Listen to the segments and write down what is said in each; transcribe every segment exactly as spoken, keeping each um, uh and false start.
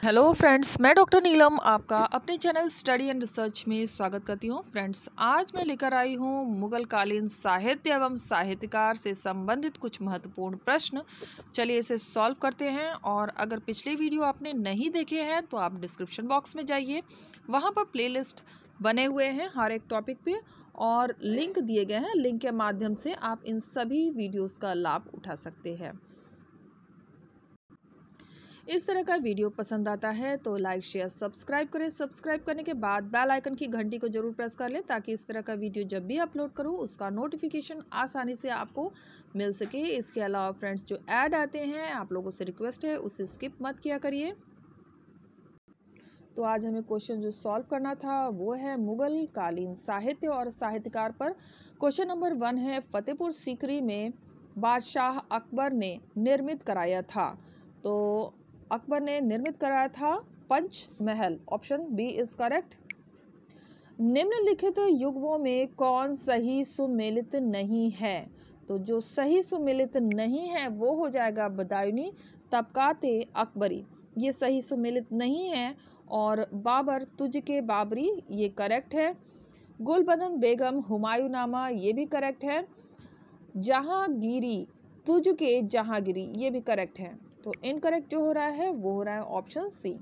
Hello friends, मैं doctor Neelam आपका अपने चैनल स्टडी एंड रिसर्च में स्वागत करती हूँ। फ्रेंड्स, आज मैं लेकर आई हूँ मुगल कालीन साहित्य एवं साहित्यकार से संबंधित कुछ महत्वपूर्ण प्रश्न। चलिए इसे सॉल्व करते हैं। और अगर पिछले वीडियो आपने नहीं देखे हैं तो आप डिस्क्रिप्शन बॉक्स में जाइए, वहाँ पर प्लेलिस्ट बने हुए हैं हर एक टॉपिक पे और लिंक दिए गए हैं। लिंक के माध्यम से आप इन सभी वीडियोज़ का लाभ उठा सकते हैं। इस तरह का वीडियो पसंद आता है तो लाइक शेयर सब्सक्राइब करें। सब्सक्राइब करने के बाद बेल आइकन की घंटी को जरूर प्रेस कर लें ताकि इस तरह का वीडियो जब भी अपलोड करूं उसका नोटिफिकेशन आसानी से आपको मिल सके। इसके अलावा फ्रेंड्स, जो ऐड आते हैं आप लोगों से रिक्वेस्ट है उसे स्किप मत किया करिए। तो आज हमें क्वेश्चन जो सॉल्व करना था वो है मुगल कालीन साहित्य और साहित्यकार पर। क्वेश्चन नंबर वन है, फतेहपुर सीकरी में बादशाह अकबर ने निर्मित कराया था। तो अकबर ने निर्मित कराया था Panchmahal. Option B is correct. निम्नलिखित युग्मों में कौन सही सुमेलित नहीं है? तो जो सही सुमेलित नहीं है वो हो जाएगा बदायूनी तबकाते अकबरी, ये सही सुमेलित नहीं है। और बाबर तुझके बाबरी, ये करेक्ट है। गुलबदन बेगम हुमायूंनामा, ये भी करेक्ट है। जहांगीरी तुझके जहांगीरी, ये भी करेक्ट है। तो इनकरेक्ट जो हो रहा है वो हो रहा है ऑप्शन सी।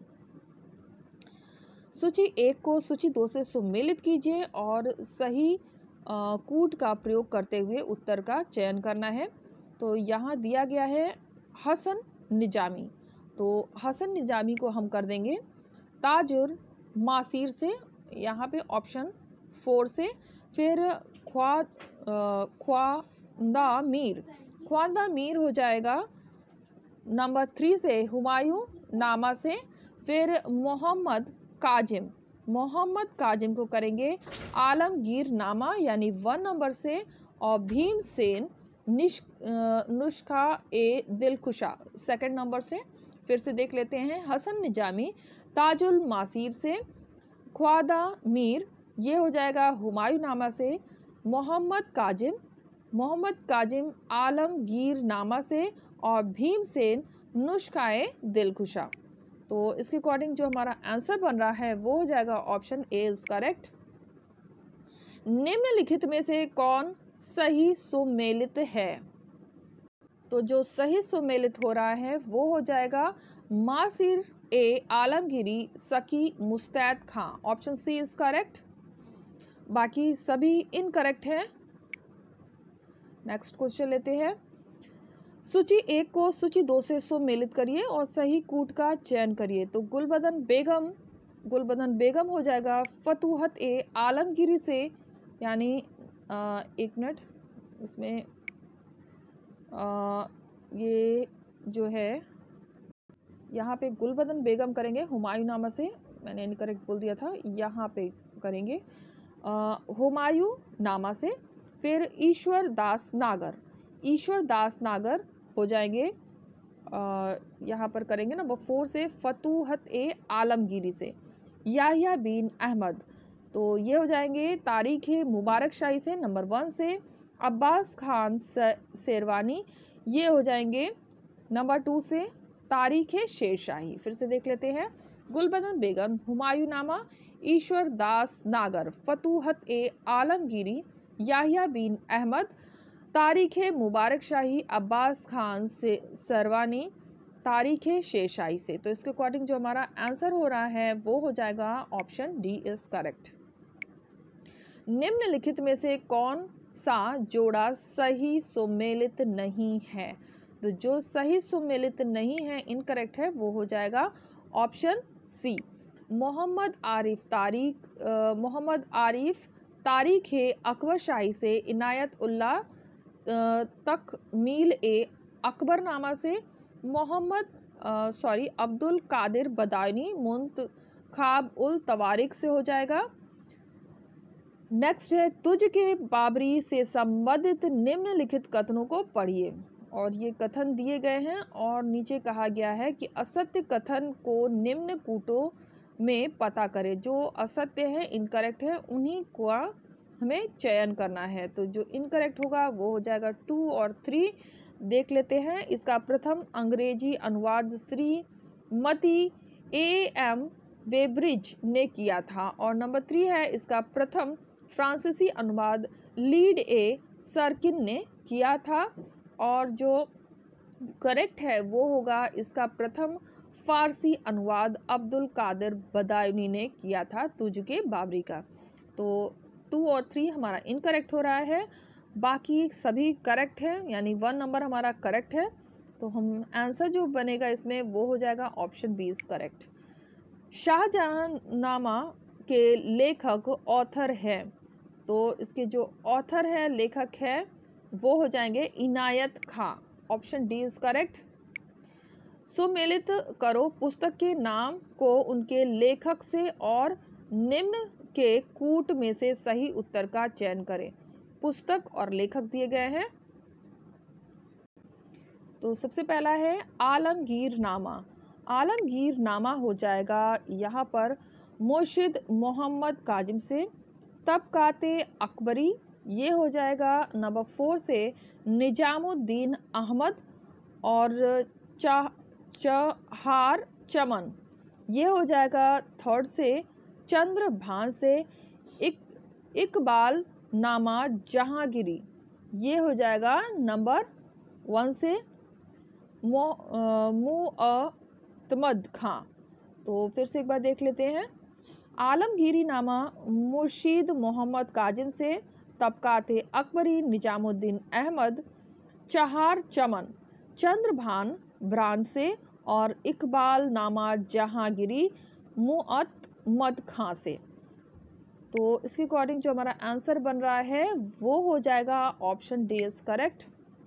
सूची एक को सूची दो से सुमेलित कीजिए और सही आ, कूट का प्रयोग करते हुए उत्तर का चयन करना है। तो यहाँ दिया गया है हसन निजामी, तो हसन निजामी को हम कर देंगे ताजुर मासीर से, यहाँ पे ऑप्शन फोर से। फिर ख्वा ख्वांदा मीर, ख्वांदा मीर हो जाएगा नंबर थ्री से हुमायूं नामा से। फिर मोहम्मद काजिम, मोहम्मद काजिम को करेंगे आलमगीर नामा यानी वन नंबर से। और भीमसेन निश नुस्खा ए दिलखुशा सेकंड नंबर से। फिर से देख लेते हैं, हसन निजामी ताजुल मासीर से, ख्वादा मीर ये हो जाएगा हुमायूं नामा से, मोहम्मद काजिम मोहम्मद काजिम आलमगीर नामा से, और भीमसेन नुस्खाए दिलखुशा। तो इसके अकॉर्डिंग जो हमारा आंसर बन रहा है वो हो जाएगा ऑप्शन ए इज करेक्ट। निम्नलिखित में से कौन सही सुमेलित है? तो जो सही सुमेलित हो रहा है वो हो जाएगा मासिर ए Alamgiri Saqi Mustaid Khan, option C is correct. बाकी सभी इनकरेक्ट है। नेक्स्ट क्वेश्चन लेते हैं। सूची एक को सूची दो से सुमेलित करिए और सही कूट का चयन करिए। तो गुलबदन बेगम, गुलबदन बेगम हो जाएगा फतूहत ए आलमगीरी से, यानी एक मिनट इसमें आ, ये जो है यहाँ पे गुलबदन बेगम करेंगे हुमायूं नामा से, मैंने इनकरेक्ट बोल दिया था, यहाँ पे करेंगे हुमायूं नामा से। फिर ईश्वर दास नागर, ईश्वर दास नागर हो जाएंगे आ, यहाँ पर करेंगे नंबर फोर से फतूहत ए आलमगीरी से। याहिया बिन अहमद, तो ये हो जाएंगे तारीख मुबारक शाही से नंबर वन से। अब्बास खान शेरवानी ये हो जाएंगे नंबर टू से तारीख शेरशाही। फिर से देख लेते हैं, गुलबदन बेगम हुमायूं नामा, ईश्वर दास नागर, फतूहत ए आलमगीरी, याहिया बिन अहमद, तारीख मुबारक शाही, अब्बास खान से सरवानी, तारीख शेरशाही से। तो इसके अकॉर्डिंग जो हमारा आंसर हो रहा है वो हो जाएगा ऑप्शन डी इज करेक्ट। निम्नलिखित में से कौन सा जोड़ा सही सुमेलित नहीं है? तो जो सही सुमेलित नहीं है, इनकरेक्ट है, वो हो जाएगा ऑप्शन सी। मोहम्मद आरिफ तारीख मोहम्मद आरिफ तारीख अकबर शाही से, इनायत उल्लाह तक मील ए अकबर नामा से, मोहम्मद सॉरी अब्दुल कादिर बदायूनी मुंतखाब उल तवारिक से हो जाएगा। नेक्स्ट है, तुझ के बाबरी से संबंधित निम्नलिखित कथनों को पढ़िए। और ये कथन दिए गए हैं और नीचे कहा गया है कि असत्य कथन को निम्न कूटों में पता करें। जो असत्य है, इनकरेक्ट है, उन्हीं का हमें चयन करना है। तो जो इनकरेक्ट होगा वो हो जाएगा टू और थ्री। देख लेते हैं इसका प्रथम अंग्रेजी अनुवाद श्रीमती ए एम वेब्रिज ने किया था। और नंबर थ्री है इसका प्रथम फ्रांसीसी अनुवाद लीड ए सर्किन ने किया था। और जो करेक्ट है वो होगा इसका प्रथम फारसी अनुवाद अब्दुल कादिर बदायूनी ने किया था तुझके बाबरी का। तो टू और थ्री हमारा इनकरेक्ट हो रहा है, बाकी सभी करेक्ट है, यानी वन नंबर हमारा करेक्ट है। तो हम आंसर जो बनेगा इसमें वो हो जाएगा option B is correct. Shahjahannama के लेखक ऑथर है, तो इसके जो ऑथर है लेखक है वो हो जाएंगे Inayat Khan. Option D is correct. सुमेलित करो पुस्तक के नाम को उनके लेखक से और निम्न के कूट में से सही उत्तर का चयन करें। पुस्तक और लेखक दिए गए हैं। तो सबसे पहला है आलमगीर नामा। आलमगीर नामा हो जाएगा यहाँ पर मुर्शिद मोहम्मद काजिम से। तबकाते अकबरी ये हो जाएगा नंबर फोर से निजामुद्दीन अहमद। और चाह चहार चमन ये हो जाएगा थर्ड से चंद्रभान से। इक इकबाल नामा जहांगीरी ये हो जाएगा नंबर वन से मुअतमद खां। तो फिर से एक बार देख लेते हैं। आलमगीरी नामा मुर्शीद मोहम्मद काजिम से, तबकाते अकबरी निजामुद्दीन अहमद, चहार चमन चंद्रभान ब्रांड से और इकबाल नामा जहांगीरी मुअतमद खां से। तो इसके अकॉर्डिंग जो हमारा आंसर बन रहा है वो हो जाएगा ऑप्शन डी इज करेक्ट।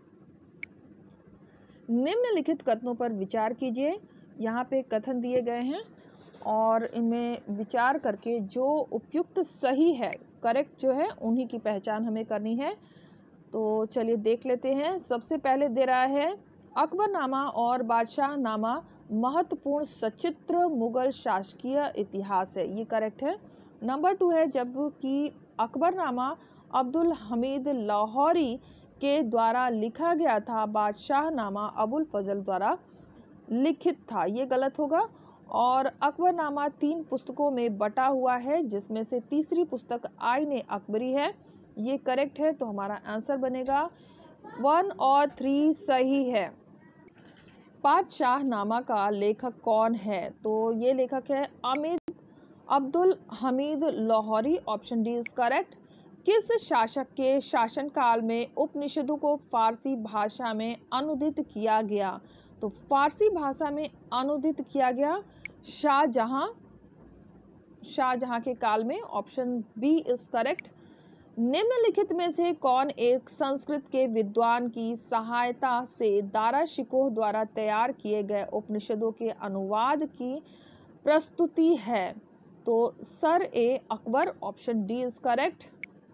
निम्नलिखित कथनों पर विचार कीजिए। यहाँ पे कथन दिए गए हैं और इनमें विचार करके जो उपयुक्त सही है, करेक्ट जो है, उन्हीं की पहचान हमें करनी है। तो चलिए देख लेते हैं। सबसे पहले दे रहा है अकबरनामा और बादशाहनामा महत्वपूर्ण सचित्र मुगल शासकीय इतिहास है, ये करेक्ट है। नंबर टू है जबकि अकबरनामा अब्दुल हमीद लाहौरी के द्वारा लिखा गया था, बादशाहनामा अबुल फजल द्वारा लिखित था, ये गलत होगा। और अकबरनामा तीन पुस्तकों में बटा हुआ है जिसमें से तीसरी पुस्तक आईन अकबरी है, ये करेक्ट है। तो हमारा आंसर बनेगा वन और थ्री सही है। बादशाहनामा का लेखक कौन है? तो ये लेखक है अमीद Abdul Hamid Lahori. Option D is correct. किस शासक के शासनकाल में उपनिषदों को फारसी भाषा में अनुदित किया गया? तो फारसी भाषा में अनुदित किया गया शाहजहां शाहजहां के काल में। Option B is correct. निम्नलिखित में से कौन एक संस्कृत के विद्वान की सहायता से दारा शिकोह द्वारा तैयार किए गए उपनिषदों के अनुवाद की प्रस्तुति है? तो सर ए Akbar. Option D is correct.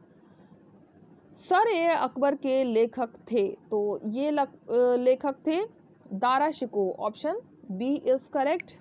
Sirr ए अकबर के लेखक थे, तो ये लेखक थे Dara Shikoh. Option B is correct.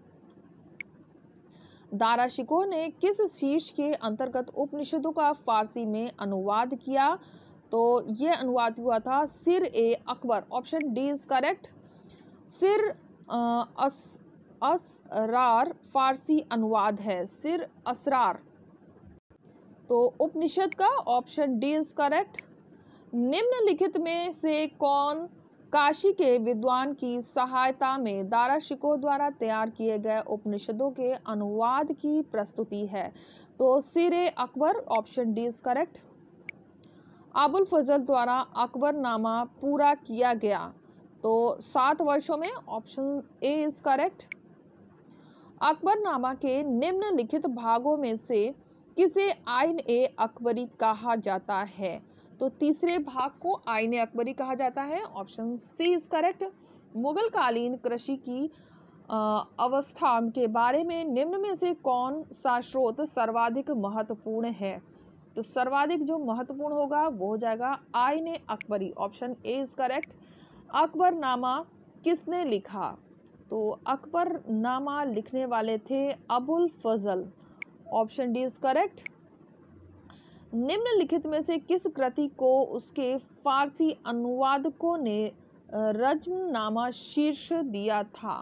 Dara Shikoh ने किस शीर्ष के अंतर्गत उपनिषदों का फारसी में अनुवाद किया? तो ये अनुवाद हुआ था सिर ए Akbar. Option D is correct. Sirr अस असरार फारसी अनुवाद है, सिर असरार तो उपनिषद का। Option D is correct. निम्नलिखित में से कौन काशी के विद्वान की सहायता में दारा शिकोह द्वारा तैयार किए गए उपनिषदों के अनुवाद की प्रस्तुति है? तो सिरे Akbar. Option D is correct. Abul Fazl द्वारा अकबरनामा पूरा किया गया, तो सात वर्षों में। Option A is correct. Akbarnama के निम्नलिखित भागों में से किसे आईन ए अकबरी कहा जाता है? तो तीसरे भाग को आईन अकबरी कहा जाता है। Option C is correct. Mughal कालीन कृषि की अवस्था के बारे में निम्न में से कौन सा स्रोत सर्वाधिक महत्वपूर्ण है? तो सर्वाधिक जो महत्वपूर्ण होगा वो हो जाएगा Ain Akbari. Option A is correct. Akbarnama किसने लिखा? तो अकबरनामा लिखने वाले थे Abul Fazl. Option D is correct. निम्नलिखित में से किस कृति को उसके फारसी अनुवादकों ने रज्मनामा शीर्ष दिया था?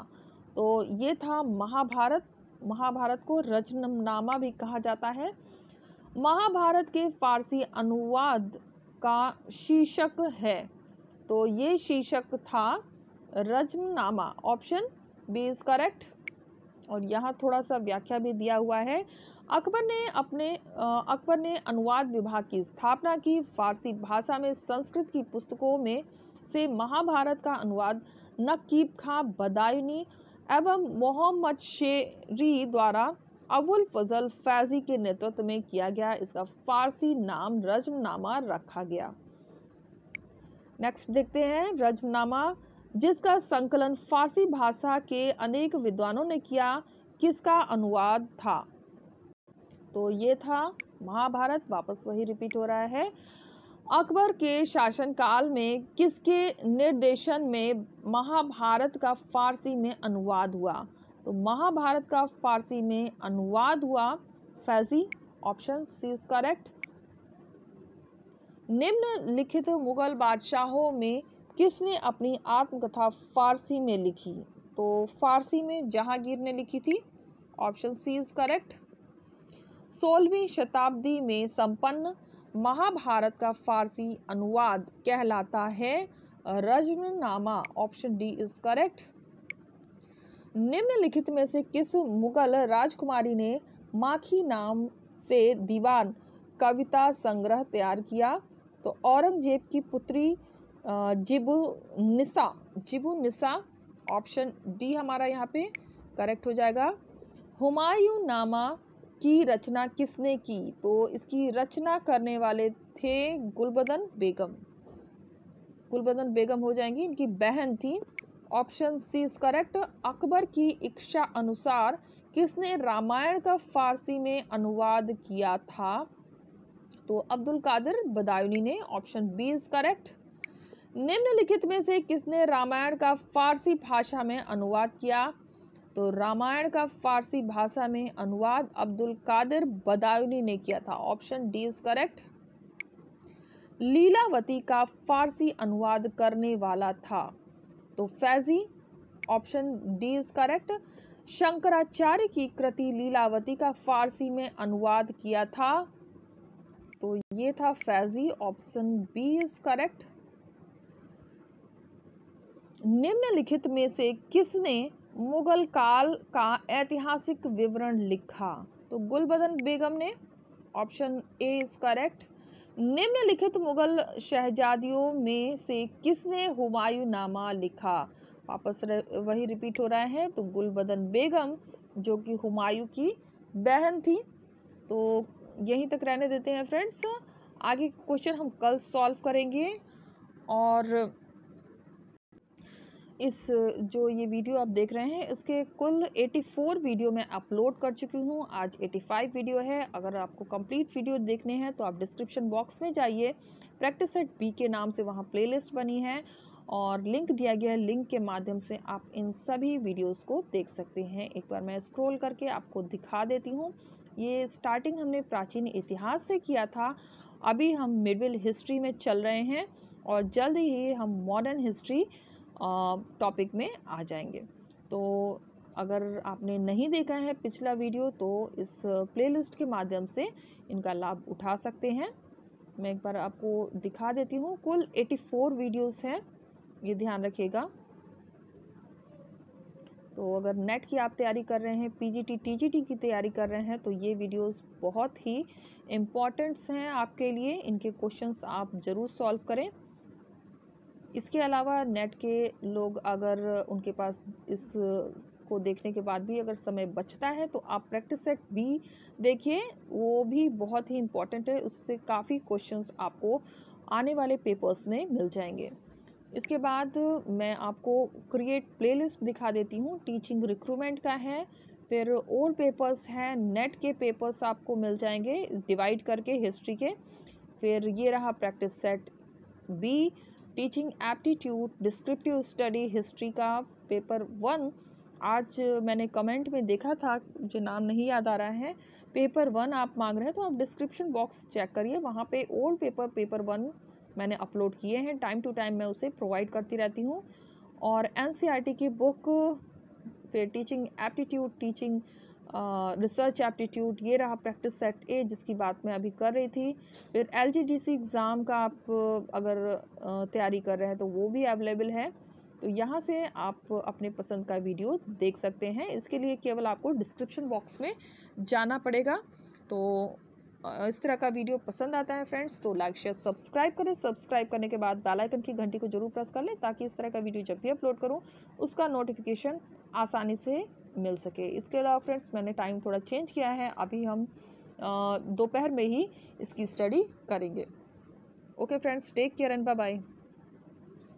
तो ये था महाभारत। महाभारत को रचनामा भी कहा जाता है। महाभारत के फारसी अनुवाद का शीर्षक है, तो ये शीर्षक था रचनामा। Option B is correct. और यहाँ थोड़ा सा व्याख्या भी दिया हुआ है। अकबर ने अपने अकबर ने अनुवाद विभाग की स्थापना की। फारसी भाषा में संस्कृत की पुस्तकों में से महाभारत का अनुवाद नकीब खां बदायूनी एवं मोहम्मद शेरी द्वारा अबुल फजल फैजी के नेतृत्व में किया गया। इसका फारसी नाम रजमनामा रखा गया। नेक्स्ट देखते हैं रजमनामा, जिसका संकलन फारसी भाषा के अनेक विद्वानों ने किया, किसका अनुवाद था? तो ये था महाभारत। वापस वही रिपीट हो रहा है। अकबर के शासनकाल में किसके निर्देशन में महाभारत का फारसी में अनुवाद हुआ? तो महाभारत का फारसी में अनुवाद हुआ Faizi. Option C is correct. निम्नलिखित मुगल बादशाहों में किसने अपनी आत्मकथा फारसी में लिखी? तो फारसी में जहांगीर ने लिखी थी। Option C is correct. सोलहवीं शताब्दी में संपन्न महाभारत का फारसी अनुवाद कहलाता है Razmnama. Option D is correct. निम्नलिखित में से किस मुगल राजकुमारी ने माखी नाम से दीवान कविता संग्रह तैयार किया? तो औरंगजेब की पुत्री जिबुनिसा जिबुनिसा। ऑप्शन डी हमारा यहाँ पे करेक्ट हो जाएगा। हुमायूं नामा की रचना किसने की? तो इसकी रचना करने वाले थे गुलबदन बेगम। गुलबदन बेगम हो जाएंगी, इनकी बहन थी। Option C is correct. Akbar की इच्छा अनुसार किसने रामायण का फारसी में अनुवाद किया था? तो अब्दुल कादिर बदायूनी ने। Option B is correct. निम्नलिखित में से किसने रामायण का फारसी भाषा में अनुवाद किया? तो रामायण का फारसी भाषा में अनुवाद अब्दुल कादिर बदायूनी ने किया था। Option D is correct. Lilavati का फारसी अनुवाद करने वाला था? तो Faizi. Option D is correct. Shankaracharya की कृति लीलावती का फारसी में अनुवाद किया था? तो ये था Faizi. Option B is correct. निम्नलिखित में से किसने मुगल काल का ऐतिहासिक विवरण लिखा? तो गुलबदन बेगम ने। Option A is correct. निम्नलिखित मुगल शहजादियों में से किसने हुमायूं नामा लिखा? वापस वही रिपीट हो रहा है। तो गुलबदन बेगम, जो कि हुमायूं की बहन थी। तो यहीं तक रहने देते हैं फ्रेंड्स। आगे क्वेश्चन हम कल सॉल्व करेंगे। और इस जो ये वीडियो आप देख रहे हैं, इसके कुल चौरासी वीडियो मैं अपलोड कर चुकी हूँ। आज पचासी वीडियो है। अगर आपको कंप्लीट वीडियो देखने हैं तो आप डिस्क्रिप्शन बॉक्स में जाइए। प्रैक्टिस सेट बी के नाम से वहाँ प्लेलिस्ट बनी है और लिंक दिया गया है। लिंक के माध्यम से आप इन सभी वीडियोस को देख सकते हैं। एक बार मैं स्क्रॉल करके आपको दिखा देती हूँ। ये स्टार्टिंग हमने प्राचीन इतिहास से किया था। अभी हम मिडिल हिस्ट्री में चल रहे हैं और जल्द ही हम मॉडर्न हिस्ट्री टॉपिक में आ जाएंगे। तो अगर आपने नहीं देखा है पिछला वीडियो तो इस प्लेलिस्ट के माध्यम से इनका लाभ उठा सकते हैं। मैं एक बार आपको दिखा देती हूँ। कुल चौरासी वीडियोस हैं, ये ध्यान रखिएगा। तो अगर नेट की आप तैयारी कर रहे हैं, पीजीटी टीजीटी की तैयारी कर रहे हैं, तो ये वीडियोस बहुत ही इम्पॉर्टेंट्स हैं आपके लिए। इनके क्वेश्चंस आप ज़रूर सॉल्व करें। इसके अलावा नेट के लोग अगर उनके पास इस को देखने के बाद भी अगर समय बचता है तो आप प्रैक्टिस सेट भी देखिए, वो भी बहुत ही इम्पोर्टेंट है। उससे काफ़ी क्वेश्चंस आपको आने वाले पेपर्स में मिल जाएंगे। इसके बाद मैं आपको क्रिएट प्लेलिस्ट दिखा देती हूँ। टीचिंग रिक्रूटमेंट का है, फिर ओल्ड पेपर्स हैं, नेट के पेपर्स आपको मिल जाएंगे डिवाइड करके हिस्ट्री के। फिर ये रहा practice set B, teaching aptitude descriptive study history का पेपर वन। आज मैंने कमेंट में देखा था, मुझे नाम नहीं याद आ रहा है, पेपर वन आप मांग रहे हैं, तो आप डिस्क्रिप्शन बॉक्स चेक करिए, वहाँ पे ओल्ड पेपर पेपर वन मैंने अपलोड किए हैं। टाइम टू टाइम मैं उसे प्रोवाइड करती रहती हूँ। और एनसीईआरटी की बुक फिर teaching aptitude, teaching research aptitude, ये रहा प्रैक्टिस सेट ए जिसकी बात मैं अभी कर रही थी। फिर एलजीडीसी एग्ज़ाम का आप uh, अगर uh, तैयारी कर रहे हैं तो वो भी अवेलेबल है। तो यहाँ से आप अपने पसंद का वीडियो देख सकते हैं। इसके लिए केवल आपको डिस्क्रिप्शन बॉक्स में जाना पड़ेगा। तो इस तरह का वीडियो पसंद आता है फ्रेंड्स तो लाइक शेयर सब्सक्राइब करें। सब्सक्राइब करने के बाद बेल आइकन की घंटी को जरूर प्रेस कर लें ताकि इस तरह का वीडियो जब भी अपलोड करूं उसका नोटिफिकेशन आसानी से मिल सके। इसके अलावा फ्रेंड्स मैंने टाइम थोड़ा चेंज किया है, अभी हम दोपहर में ही इसकी स्टडी करेंगे। Okay friends, take care and bye bye.